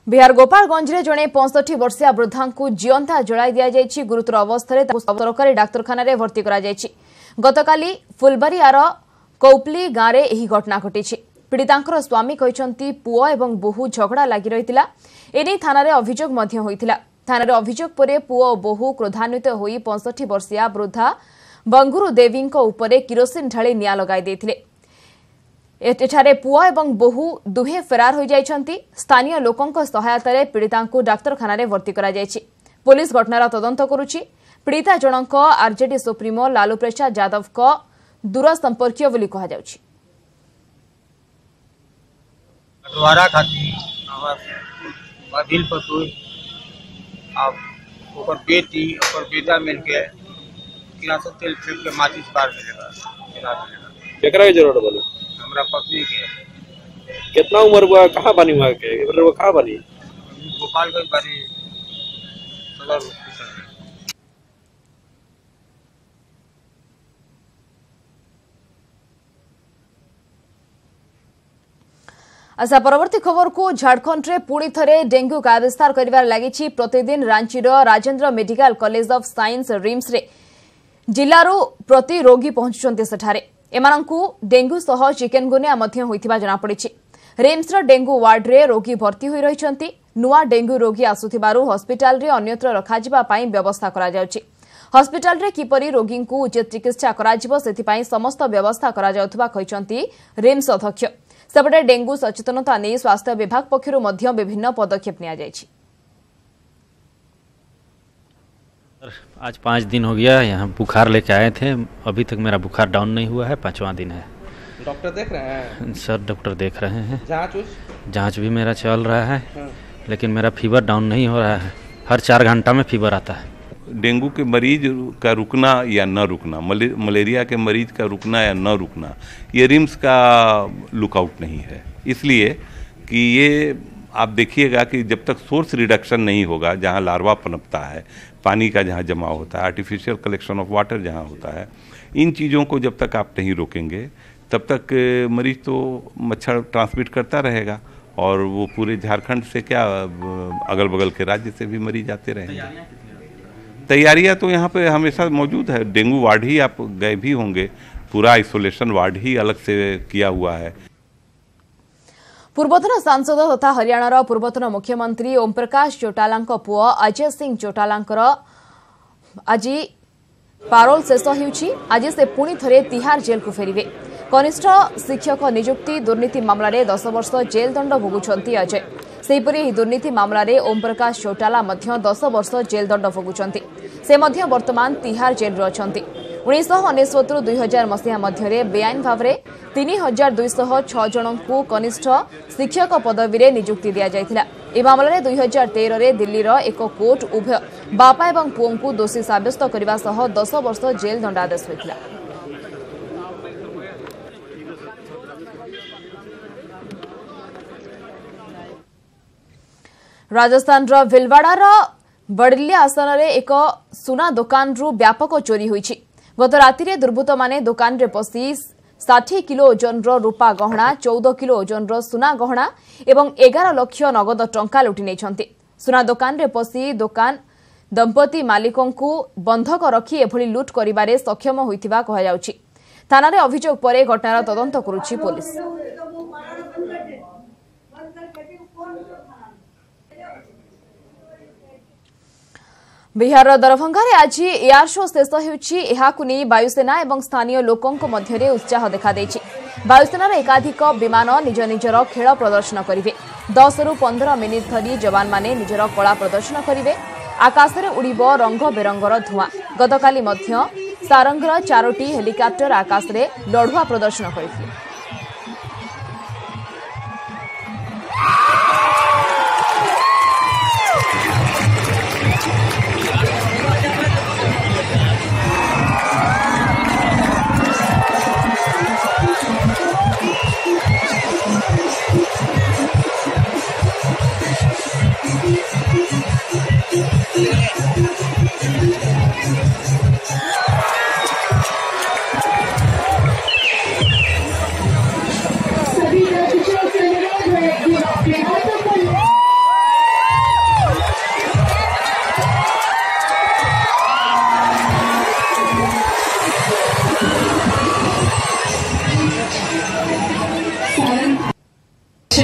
बिहार गोपालगंज में जड़े 65 वर्षिया वृद्धा को जीवंता जलाई दि गुरुतर अवस्था सरकारी डाक्तखाना भर्ती गतकाली फुलबारियार कौपली गांव में यह घटना घटी। पीड़िता स्वामी कहते पुओ एवं बोहू झगड़ा लगी रही एने थाना अभियोग थाना अभियोग पर पुओ और बोहू क्रोधान्वित हो 65 वर्षिया वृद्धा बंगुरु देवी किरोसिन ढाली निआं लगाई देथिले। एठारे पुआ एवं बोहू दुहे फेरार हो जाइछंती। स्थानीय लोकों सहायता पीड़िता को डाक्तखाना भर्ती करा जायछि। पुलिस घटनार तदंत करुछि। पीड़िता जनक आरजेडी सुप्रीमो लालू प्रसाद यादव को दूर संपर्कीय बोली कहा जाउछि। द्वारा खाती बदिल पतु अब ओकर बेटी ओकर बेटा मिलके किरासन तेल फेंक के माचिस बार मिलेगा केकरा के जरूरत बोलो हमरा पत्नी के। कितना उम्र हुआ, कहाँ बनी हुआ के वो कहाँ बनी? गोपालगंज बनी सदर हॉस्पिटल। अच्छा, परवर्ती खबर को झारखंड में पुणी थे डेंगू का विस्तार कर लगी। प्रतिदिन Ranchi Rajendra medical college of science RIMS रे जिल्लारू प्रति रोगी पहुंचुंटे सेठारे एमानंकु डेंगू सह चिकेनगुनिया मध्य होइथिबा जଣା पड़िछि। रिम्स रो डेंगू वार्ड रे रोगी भर्ती होई रहिछंती। नुआ डेंगू रोगी आसुथिबारु हॉस्पिटल रे अन्यत्र रखाजिबा पई व्यवस्था करा जाउछि। हॉस्पिटल रे किपरि रोगी को उचित चिकित्सा कराजिबो सेथिपई समस्त व्यवस्था करा जाउथबा कहिसंती रिम्स अध्यक्ष। सेपटे डेंगू सचेतनता नै स्वास्थ्य विभाग पक्षरु मध्य विभिन्न पदक्षेप निया जायछि। आज 5 दिन हो गया, यहाँ बुखार लेके आए थे। अभी तक मेरा बुखार डाउन नहीं हुआ है, 5वां दिन है। डॉक्टर देख रहे हैं? सर डॉक्टर देख रहे हैं। जांच भी मेरा चल रहा है, लेकिन मेरा फीवर डाउन नहीं हो रहा है। हर 4 घंटा में फीवर आता है। डेंगू के मरीज का रुकना या न रुकना, मलेरिया के मरीज का रुकना या न रुकना, ये रिम्स का लुकआउट नहीं है। इसलिए कि ये आप देखिएगा कि जब तक सोर्स रिडक्शन नहीं होगा, जहाँ लार्वा पनपता है, पानी का जहाँ जमा होता है, आर्टिफिशियल कलेक्शन ऑफ वाटर जहाँ होता है, इन चीज़ों को जब तक आप नहीं रोकेंगे तब तक मरीज तो मच्छर ट्रांसमिट करता रहेगा और वो पूरे झारखंड से क्या अगल बगल के राज्य से भी मरीज आते रहेंगे। तैयारियाँ तो यहाँ पे हमेशा मौजूद है। डेंगू वार्ड ही आप गए भी होंगे, पूरा आइसोलेशन वार्ड ही अलग से किया हुआ है। पूर्वतन सांसद तथा हरियाणार पूर्वतन मुख्यमंत्री ओम प्रकाश चौटाला पुओ अजय सिंह चौटाला आज पारोल शेष होउछि। आज से पुणी थे तिहार जेल को फेरिबे। कनिष्ठ शिक्षक नियुक्ति दुर्नीति मामला 10 वर्ष जेल दंड भोगुछंती अजय। सेहीपरि दुर्नीति मामला ओम प्रकाश चौटाला 10 वर्ष जेल दंड भोगुछंती। से मध्य वर्तमान तिहार जेल अछंती। 1999 ରୁ 2000 मसीहा मध्य बेआईन भाव में 3206 जन को कनिष्ठ शिक्षक पदवी नियुक्ति दि जाइथिला। ए मामलें 2013 रे दिल्ली एक कोर्ट उभय बापा एवं पुओं को दोषी साब्यस्त करने सह 10 वर्ष जेल दंडादेश होइथिला। राजस्थान भिलवाड़ार बड़ली आसन में एक सुना दुकान व्यापक चोरी होइछि। गत राति दुर्बृत्त माने दुकान रे पसी 60 किलो ओजन रूपा गहना, 14 किलो ओजन सुना गहना एवं 11 लाख नगद टंका लुटि नेछंती। सुना दुकान रे पसी दुकान दंपति मालिकों को बंधक रखी एभली लुट करिबारे सक्षम होइथिबा कहा जाउछि। थाना रे अभियोग परे घटनार तदंत करुछि पुलिस। बिहार दरभंगा रे आज एयर शो शेष होउछि। एहाकु नै वायुसेना एवं स्थानीय लोकों मध्य उत्साह देखा देछि। वायुसेनार एकाधिक विमान निज निजर खेल प्रदर्शन करिवे। 10 ରୁ 15 मिनिट धरी जवान माने निजर कला प्रदर्शन करिवे। आकाश रे उड़िबो रंग बेरंगर धुआं। गतकाली मध्य सारंगर 4टी हेलिकॉप्टर आकाश रे लढुआ प्रदर्शन करिथिले।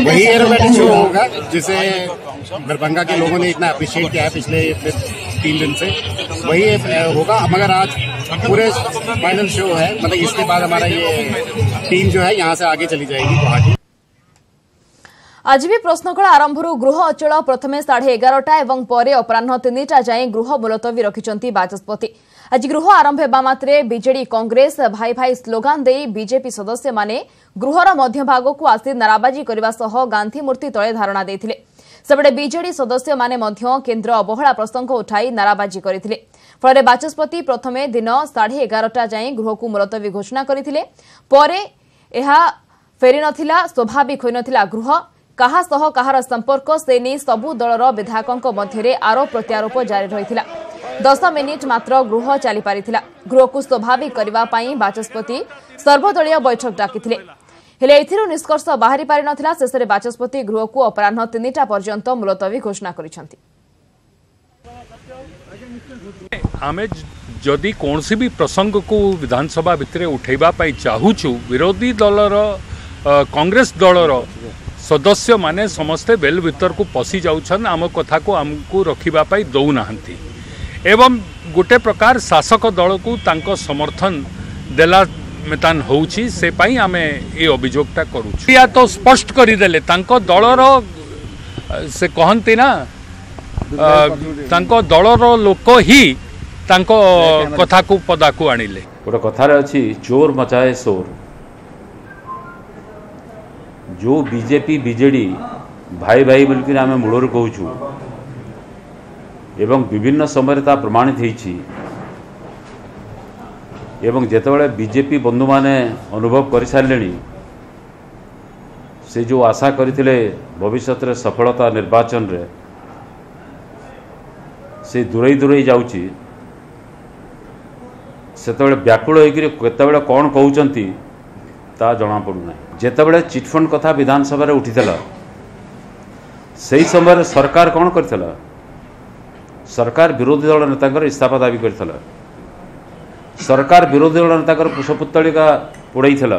वही एरोबेटिक शो होगा जिसे दरभंगा के लोगों ने इतना अप्रिशिएट किया है पिछले 3 दिन से, वही होगा। मगर आज पूरे फाइनल शो है, मतलब इसके बाद हमारा ये टीम जो है यहाँ से आगे चली जाएगी गुवाहाटी। आज भी प्रश्नकाल आरंभ गृह अचल प्रथमे 11:30 और पर अपराह 3टा जाए गृह मुलतवी रखिंट बाचस्पति। आज गृह आरंभ होगा मात्रे बीजेडी कांग्रेस भाई भाई स्लोगान दे बीजेपी सदस्य माने गृहर मध्यभाग को आसी नाराबाजी करने सह गांधी मूर्ति तले धारणा देथिले। सेबडे बीजेडी सदस्य माने मध्य केन्द्र अवहेला प्रसंग उठाई नाराबाजी करथिले। फल बाचस्पति प्रथमे दिन 11:30 जाए गृह को मुलतवी घोषणा करथिले। परे एहा फेरी नथिला, स्वाभाविक होई नथिला गृह। कहा सह कहार संपर्क से नहीं सबु दलर विधायकों मध्य आरोप प्रत्यारोप जारी रही। 10 मिनिट मात्र गृह चली पारिथिला। गृह को स्वाभाविक करने बाचस्पति सर्वदलीय बैठक डाकिथिले, हेले एथिरु निष्कर्ष बाहरी पारि नथिला। शेषरे बाचस्पति गृह को अपराह 3टा पर्यंत मुलतवी घोषणा करिसेंति। आमे जदि कौनसी भी प्रसंग को विधानसभा भितर उठेबा पई चाहूछु, विरोधी दलर कांग्रेस दलर सदस्य माने समस्ते बेल भीतर को पशि जाउछन, आम कथा को आमको रखिबा पई दउ नाहंती एवं गोटे प्रकार शासक दल को तांको समर्थन देला मेतान होउछि, से पाई आमे ए अभियोगटा करूछु। या तो स्पष्ट करिदेले तांको दलर से कहंती ना तांको दलर लोक ही तांको कथा को पदा को आनिले। गोटे कथार अच्छी चोर मचाए शोर। जो बीजेपी बीजेडी भाई भाई बोलिक आम मूलर कहूँ एवं विभिन्न समय प्रमाणित होती एवं जेतेबेले बीजेपी बंधु माने अनुभव कर सारे से जो आशा करथिले भविष्य रे सफलता निर्वाचन रे से दूरे दूरे जाउची, सेतेबेले व्याकुल होइकरी केतेबेले कौन कहउचंती ता जणा पड़ुना। जेतेबेले चिटफंड कथा विधानसभा रे उठितला सही समय सरकार कौन करथिला, सरकार विरोधी दल नेता इस्तीफा दाबी करथिला। सरकार विरोधी दल नेता पुष्पपुतलिका पोड़ाईला।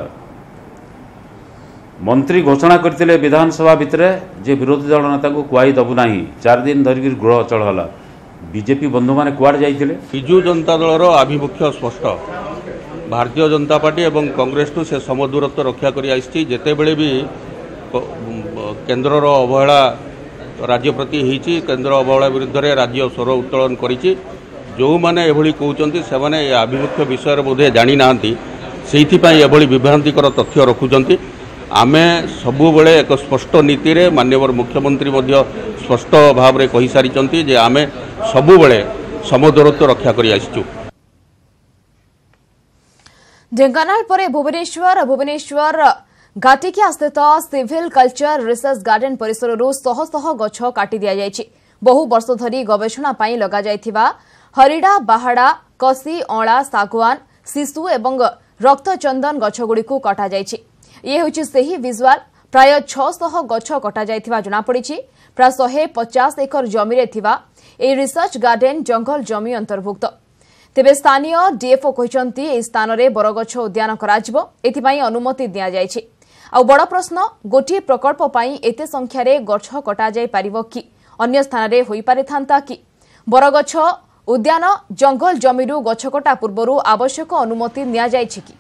मंत्री घोषणा करते विधानसभा भितर जे विरोधी दल नेता को कुआई दबु नाही। 4 दिन धरिक गृह अचल होला। बीजेपी बंधु माने कुआड़ जाइथिले। बिजु जनता दलर आभिमुख्य स्पष्ट। भारतीय जनता पार्टी एवं कांग्रेस टू से समदूरत्व रक्षा करि आइछि। जेतेबेले भी केन्द्रर अवहेला राज्य प्रति होइछि, केन्द्र अवहेला विरुद्ध रे राज्य स्वर उत्तोलन करिछि। जो माने एभली कहउचंती से माने आभिमुख्य विषय बोधे जानी नांती, सेइथिपाई एभली विभ्रांतिकर तथ्य रखुचंती। आमे सबु बेले एक स्पष्ट नीति रे माननीय मुख्यमंत्री मध्य स्पष्ट भाव रे कहि सारिचंती जे आमे सबु बेले समदूरत्व रक्षा करि आइछु। ढेंकानाल परे भुवनेश्वर घाटिकिया स्थित सिविल कल्चर रिसर्च गार्डन परिसर शह शह गछ काटी दिया जायछि। बहु वर्ष धरी गवेषणा पाई लगा जायथिबा हरिडा, बाहाडा, कसी, अँला, सागवान, शिशु एवं रक्तचंदन गछगुड़िक कटा जायछि। ये होछि सेही विजुआल। प्राय 600 गछ कटा जायथिबा जणा पड़िछि। प्राय 150 एकर जमी रे थिबा ए रिसर्च गार्डन जंगल जमी अंतर्भुक्त। तेबे स्थानीय डीएफओ कहिसंती ए स्थान रे बरगछ उद्यान कराजिबो, एथिपाई अनुमति दिया जायछि। आ बड़ प्रश्न, गोटी प्रकल्प पाई एते संख्या रे गछ कटा जाय पारिबो कि अन्य स्थान रे होई पारिथांता कि? बरगछ उद्यान जंगल जमीरू गछकटा पूर्व आवश्यक अनुमति निया जायछि कि?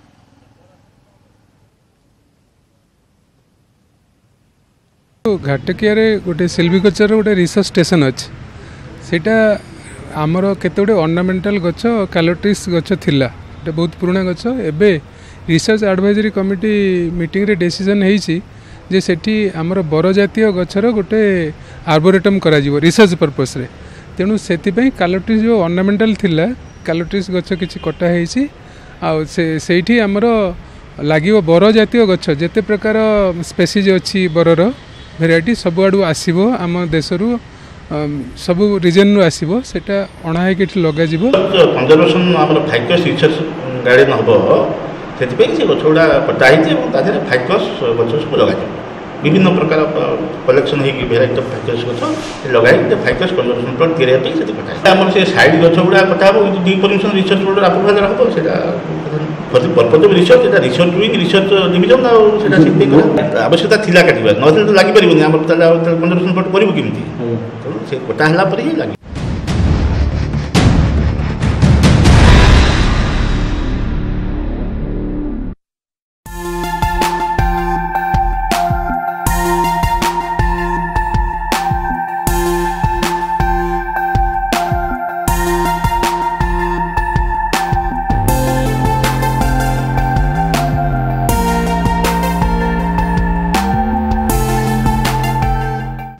घाटकिया गोटे सिल्विकल्चर गोटे रिसर्च स्टेशन अच्छे। सेटा आमर केते गोटे अर्नामेंटाल गछ कैलोट्रिस गछ थिला, गोटे बहुत पुराना गछ। एबे रिसर्च एडवाइजरी कमिटी मीटिंग रे डिसीजन हेछि जे सेठी आमर बर जातीय गछर गोटे आर्बोरेटम करा जिवो रिसर्च पर्पस रे। तेणु सेतिपई कैलोट्रिस जो अर्नामेंटाल थिला कैलोट्रिस गछ किछि कटा हेछि। आ सेठी आमर लागिवो बर जातीय गछ जेते प्रकार स्पेसीज अछि बरर भेराइटी सब आडू आसीबो, आम देशरू सब रिजन रु आसीबो, सेटा अणा है कि लगा जिवो। कंजर्वेशन हमर फाइकस रिसर्च गार्डन हबो, सेति पे से गछोडा कटा हिते ता देरे फाइकस गछ सब लगा जिवो। विभिन्न प्रकार कलेक्शन होगी भेराइटी ऑफ फाइकस गछ लगाई फाइकस कंजर्वेशन प्लॉट तैयारी पे से कटा आम से साइड गछ गुड़ा कटा डी परमिशन रिसर्च बोर्ड अप्रूवल हम से purpose of research research wing research division आवश्यकता थिला काटिबा न तो लागि परिबनी हम कंजर्वेशन प्लॉट करिबो किमती तेणु से कटा हला पर ही लागि